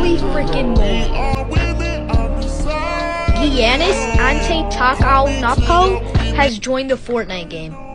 Holy freaking moly. Giannis Ante Napo has joined the Fortnite game.